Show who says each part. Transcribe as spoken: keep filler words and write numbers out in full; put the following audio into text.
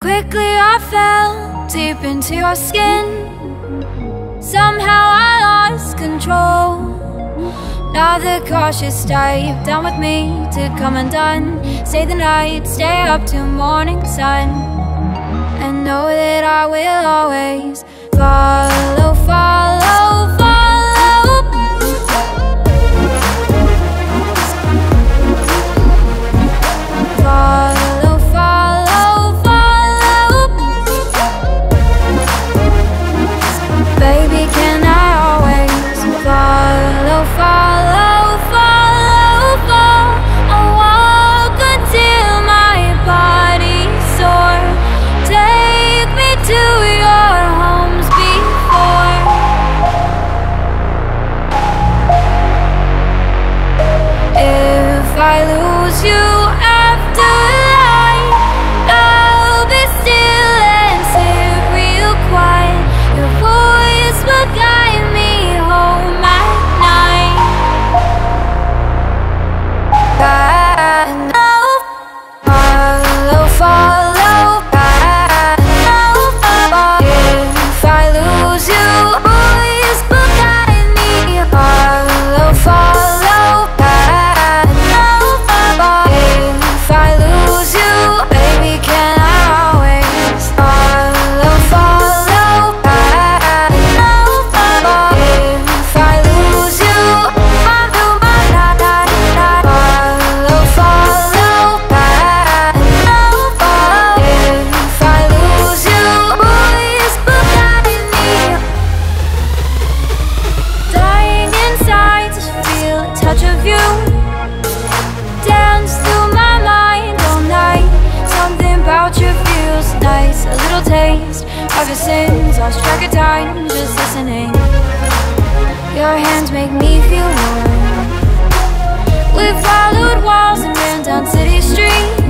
Speaker 1: Quickly I fell deep into your skin. Somehow I lost control. Now the cautious type down with me to come undone. Stay the night, stay up till morning sun, and know that I will always follow, follow, follow. Follow, follow, follow. Baby, can I always follow, follow, follow, follow? I walk until my body's sore. Take me to your homes before. If I lose you after light, I'll be still and sit real quiet. Your voice will guide me home at night. I know, follow, follow, I know. If I lose you, voice will guide me. Follow, follow, I know. If I lose you, baby, can I always follow, follow, I know. If I lose you, I'll do my la la la. Follow, follow, I know. If I lose you, voice will guide me. Dying inside to feel a touch of you. Dance through my mind all night. Something about you feels nice. A little taste of your sins. Lost track of time just listening. Your hands make me feel warm. We followed walls and ran down city streets.